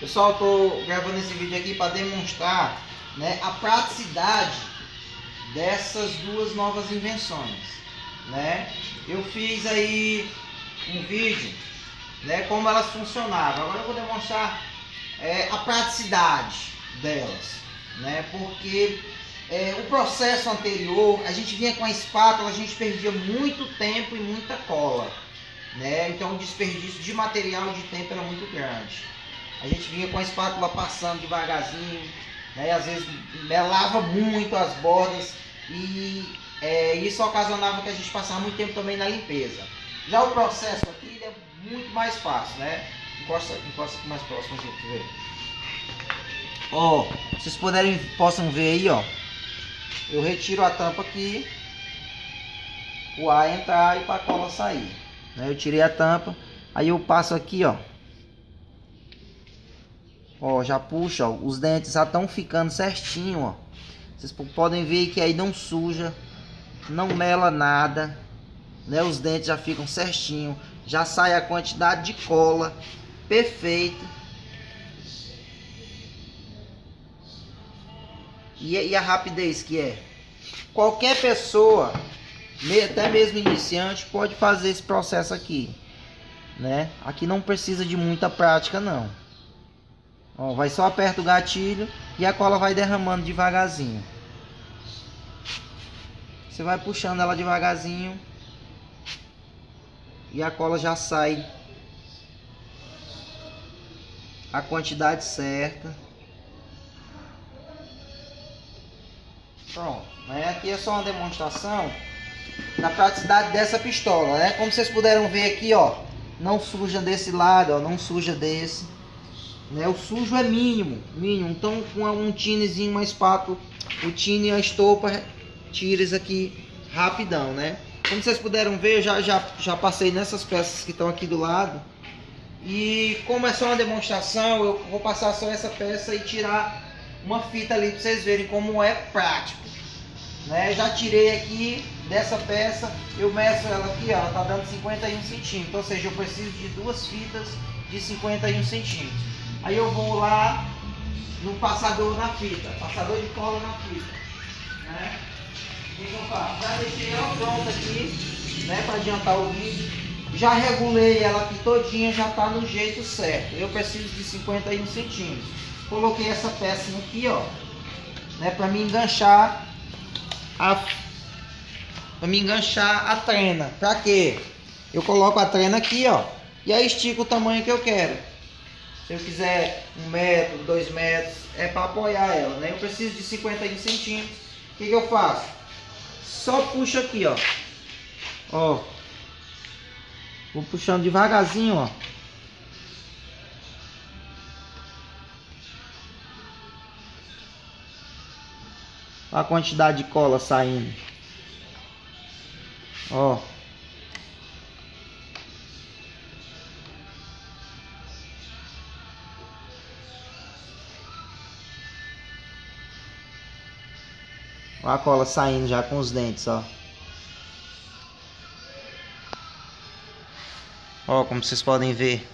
Pessoal, eu tô gravando esse vídeo aqui para demonstrar, né, a praticidade dessas duas novas invenções, né? Eu fiz aí um vídeo, né, como elas funcionavam. Agora eu vou demonstrar a praticidade delas, né? Porque o processo anterior, a gente vinha com a espátula, a gente perdia muito tempo e muita cola, né? Então o desperdício de material e de tempo era muito grande. A gente vinha com a espátula passando devagarzinho, né? Às vezes melava muito as bordas e isso ocasionava que a gente passava muito tempo também na limpeza. Já o processo aqui é muito mais fácil, né? Encosta aqui mais próximo, gente, ver. Ó, vocês possam ver aí, ó. Eu retiro a tampa aqui, o ar entrar e para a cola sair, né? Eu tirei a tampa, aí eu passo aqui, ó. Ó, já puxa, ó, os dentes já estão ficando certinho, ó. Vocês podem ver que aí não suja, não mela nada, né? Os dentes já ficam certinho, já sai a quantidade de cola perfeita. E a rapidez que é. Qualquer pessoa, até mesmo iniciante, pode fazer esse processo aqui, né? Aqui não precisa de muita prática, não. Ó, vai só aperta o gatilho e a cola vai derramando devagarzinho. Você vai puxando ela devagarzinho e a cola já sai a quantidade certa. Pronto, né? Aqui é só uma demonstração da praticidade dessa pistola, né? Como vocês puderam ver aqui, ó, não suja desse lado, ó, não suja desse, né? O sujo é mínimo. Então com um tinezinho, uma espátula, o tine e a estopa tira isso aqui rapidão, né? Como vocês puderam ver, eu já passei nessas peças que estão aqui do lado. E como é só uma demonstração, eu vou passar só essa peça e tirar uma fita ali para vocês verem como é prático, né? Já tirei aqui dessa peça, eu meço ela aqui, ó, ela tá dando 51 centímetros, ou seja, eu preciso de duas fitas de 51 centímetros. Aí eu vou lá no passador na fita, passador de cola na fita, né? O que eu faço? Já deixei ela pronta aqui, né, para adiantar o vídeo. Já regulei ela aqui todinha, já tá no jeito certo. Eu preciso de 51 centímetros. Coloquei essa peça aqui, ó, né, para me enganchar a trena. Para quê? Eu coloco a trena aqui, ó, e aí estico o tamanho que eu quero. Se eu quiser 1 metro, 2 metros, é para apoiar ela, né? Eu preciso de 51 centímetros. O que eu faço? Só puxo aqui, ó. Ó, vou puxando devagarzinho, ó. A quantidade de cola saindo. Ó. Ó a cola saindo já com os dentes, ó. Ó, como vocês podem ver.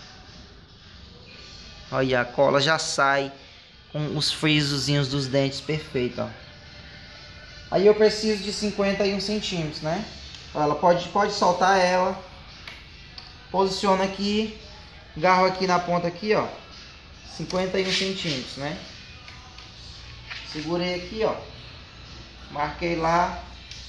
Olha, a cola já sai com os frisozinhos dos dentes perfeito, ó. Aí eu preciso de 51 centímetros, né? Ela pode soltar ela. Posiciona aqui. Agarro aqui na ponta aqui, ó. 51 centímetros, né? Segurei aqui, ó. Marquei lá.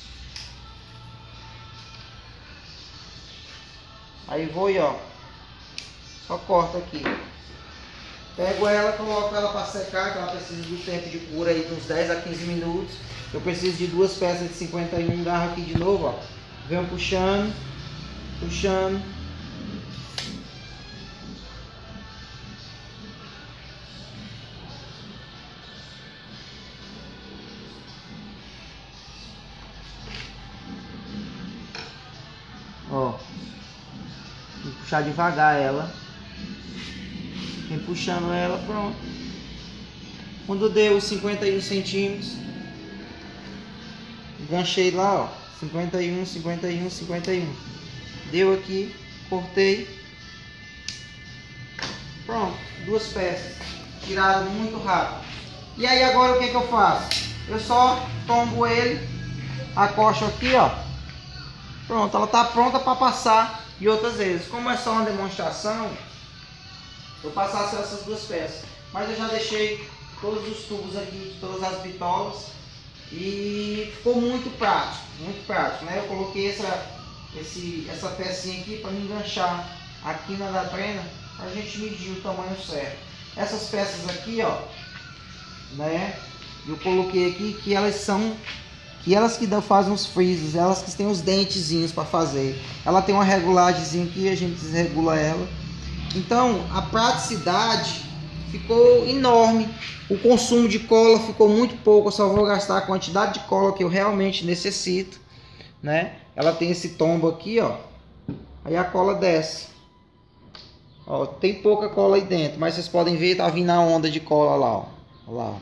Aí vou e ó. Só corto aqui. Pego ela, coloco ela para secar, que ela precisa do tempo de cura aí de uns 10 a 15 minutos. Eu preciso de duas peças de 51, agarro aqui de novo, ó. Venho puxando, puxando. Ó. Vou puxar devagar ela. Vem puxando ela, pronto. Quando deu os 51 centímetros, enganchei lá, ó, 51, 51, 51. Deu aqui, cortei. Pronto. duas peças, tirado muito rápido. E aí agora o que eu faço? Eu só tombo ele, acosto aqui, ó. Pronto, ela tá pronta para passar de outras vezes. Como é só uma demonstração, eu passar só essas duas peças. Mas eu já deixei todos os tubos aqui de todas as bitolas e ficou muito prático, né? Eu coloquei essa pecinha aqui para me enganchar aqui na da trena, a gente medir o tamanho certo. Essas peças aqui, ó, né? Eu coloquei aqui que elas que fazem os freezes, elas que têm os dentezinhos para fazer. Ela tem uma regulagemzinha aqui, a gente desregula ela. Então a praticidade ficou enorme. O consumo de cola ficou muito pouco. Eu só vou gastar a quantidade de cola que eu realmente necessito, né? Ela tem esse tombo aqui, ó. Aí a cola desce. Ó, tem pouca cola aí dentro, mas vocês podem ver, tá vindo a onda de cola lá, ó. Olha lá, ó.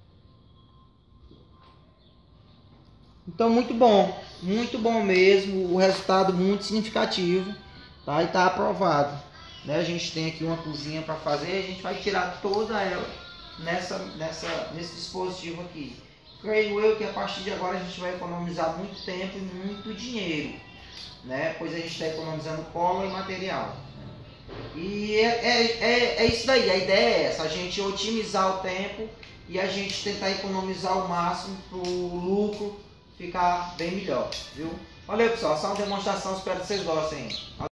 Então muito bom mesmo, o resultado muito significativo, tá? E tá aprovado, né? A gente tem aqui uma cozinha para fazer, a gente vai tirar toda ela nesse dispositivo aqui. Creio eu que a partir de agora a gente vai economizar muito tempo e muito dinheiro, né? Pois a gente está economizando cola e material. E é isso daí, a ideia é essa, a gente otimizar o tempo e a gente tentar economizar o máximo para o lucro ficar bem melhor, viu? Valeu pessoal, só uma demonstração, espero que vocês gostem.